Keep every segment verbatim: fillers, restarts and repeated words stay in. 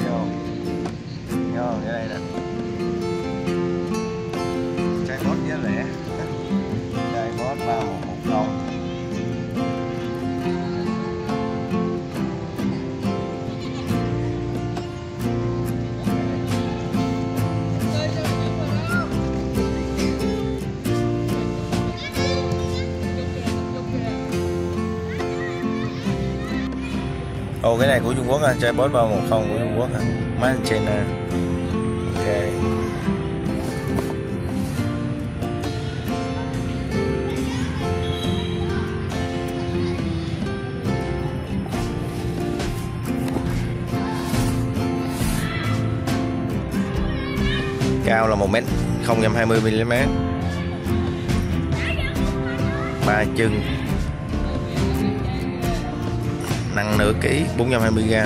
vô vô cái đây nè, chai bót giá rẻ, chai bót ba một một không. Ồ, cái này của Trung Quốc à, chai bót ba một không của Trung Quốc à, made in China. Ok. Cao là một mét không trăm hai mươi mi-li-mét, ba chân, nặng nửa ký, bốn trăm hai mươi gam.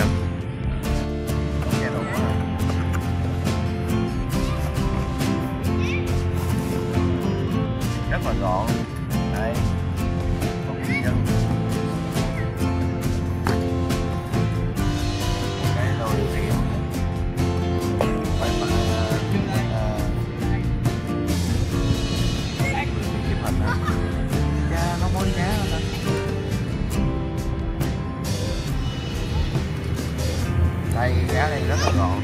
Rất là gọn. Đây, một cái chân, cái đồ điều khiển, wifi, chụp hình hả? Cha nó mối cá rồi. Đây, giá đây rất là gọn.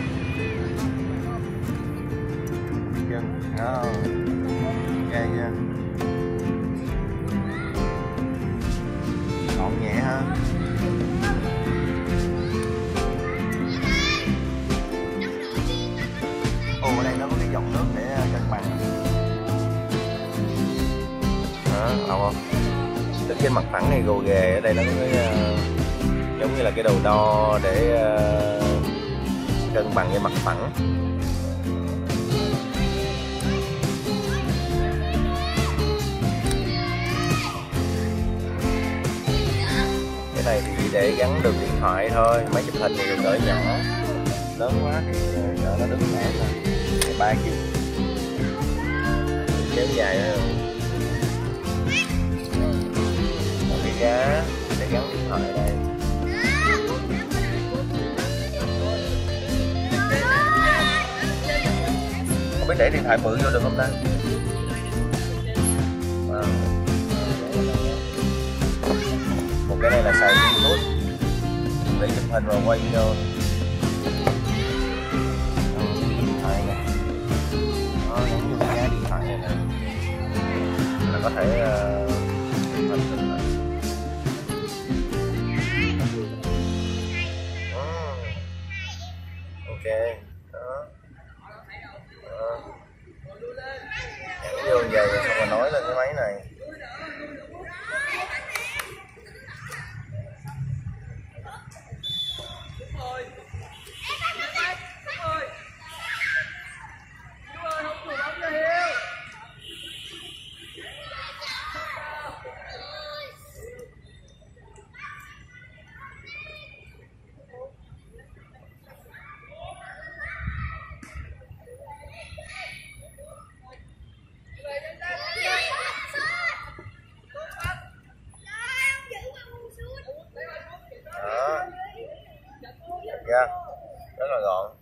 Chân, đó, ok chưa? Gọn nhẹ ha. Ồ, ở đây nó có cái dòng nước để cân bằng. Đó, đâu không? Tức trên mặt phẳng này gồ ghề, ở đây nó có cái uh, giống như là cái đầu đo để uh, cân bằng cái mặt phẳng. Cái này thì để gắn được điện thoại thôi, máy chụp hình thì được cỡ nhỏ, lớn quá thì cỡ nó đứng lại rồi. Cái ba chiếc kéo dài rồi. Một cái giá để gắn điện thoại ở đây. Không biết để điện thoại bự vô được không ta? À. Một cái này là xài Bluetooth để chụp hình rồi quay video. À, điện thoại nè, nó gắn vô cái điện thoại này nè, là có thể uh, chụp hình được rồi. Ok, đó. Nhảy vô về rồi xong rồi nói lên cái máy này. Yeah, rất là gọn.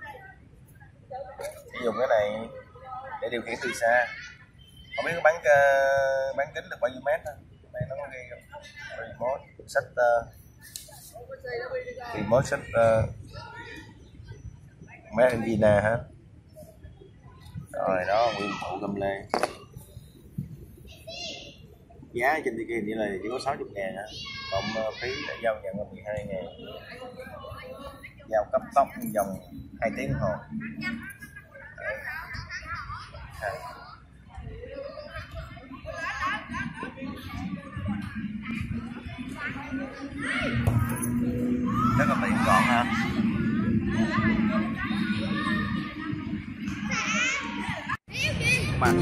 Dùng cái này để điều khiển từ xa. Không biết bán bán kính được bao nhiêu mét thôi. Đây nó có ghi remote setter, remote setter, made in China hết. Rồi đó, nguyên phụ gầm lê. Giá trên kia như là chỉ có sáu mươi ngàn á, cộng phí để giao nhận là mười hai ngàn. Giao cấp tốc vòng hai tiếng đồng hồ. Rất là tiện gọn ha. Bạn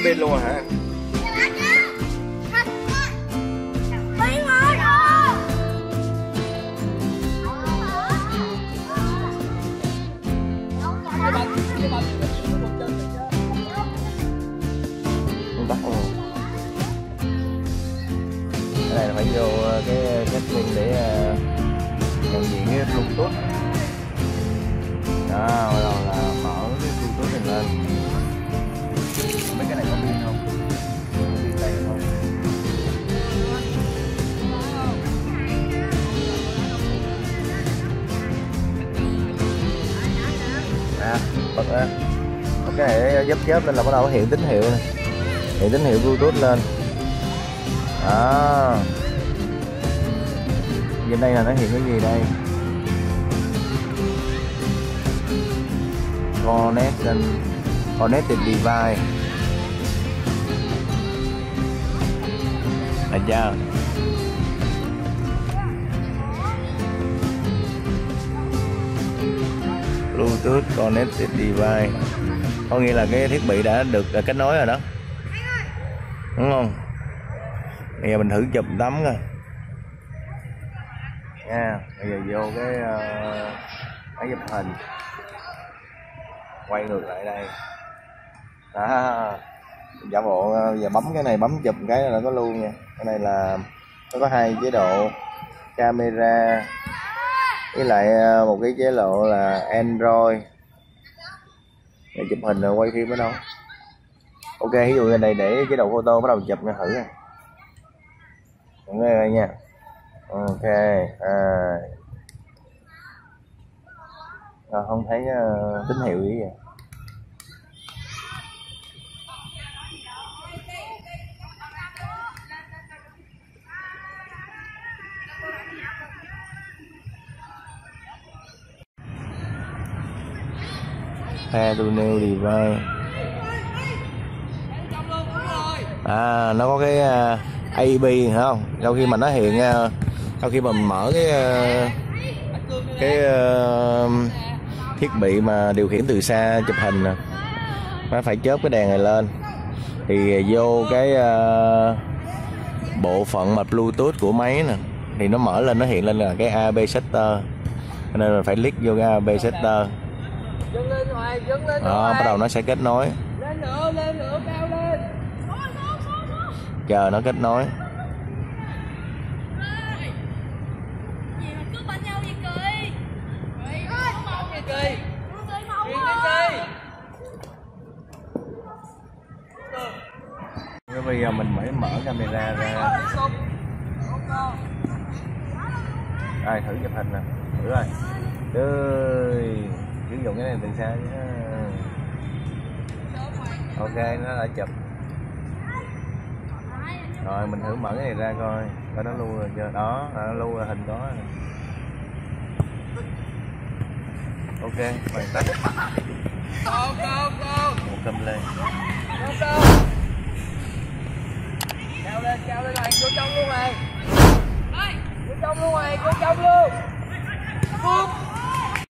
pin luôn hả? Không tắt luôn. Cái này là phải vô cái cái pin để nhận diện cái Bluetooth. Đó, bắt đầu là mở cái Bluetooth này lên. Mấy cái này có pin không? Pin đây không? À, bật ra. Cái này dấp chớp lên là bắt đầu hiện tín hiệu này. Hiện tín hiệu Bluetooth lên. Đó. Trên đây là nó hiện cái gì đây? Connection, connected device. Là chưa? Bluetooth connected device. Có nghĩa là cái thiết bị đã được kết nối rồi đó. Đúng không? Bây giờ mình thử chụp tấm coi. Nha, bây giờ vô cái uh, máy chụp hình. Quay ngược lại đây. Đó. Giả bộ giờ bấm cái này, bấm chụp cái là có luôn nha. Cái này là nó có hai chế độ camera với lại một cái chế độ là Android để chụp hình rồi quay phim ở đâu. Ok, ví dụ như này để chế độ photo bắt đầu chụp nha, thử nha. Nghe đây nha. Ok, à. Rồi không thấy uh, tín hiệu gì vậy. Pair to new device. À, nó có cái uh, a bê không? Sau khi mà nó hiện uh, sau khi mà mình mở cái uh, cái uh, thiết bị mà điều khiển từ xa chụp hình nè, nó phải chớp cái đèn này lên thì vô cái uh, bộ phận mà Bluetooth của máy nè thì nó mở lên, nó hiện lên là cái a bê setter, nên mình phải click vô cái a bê setter. Đó, bắt đầu nó sẽ kết nối. Chờ nó kết nối. Bây giờ mình mới mở camera ra. Đây, thử chụp hình nè, thử rồi. Trời, sử dụng cái này từ xa nhé. Ok, nó đã chụp. Rồi mình thử mở cái này ra coi, coi nó lưu rồi chưa? Đó, nó lưu rồi, hình có. Ok, hoàn tất. Một cầm lên. Treo lên, treo lên này, vô trong luôn này. Vô trong luôn này, vô trong luôn.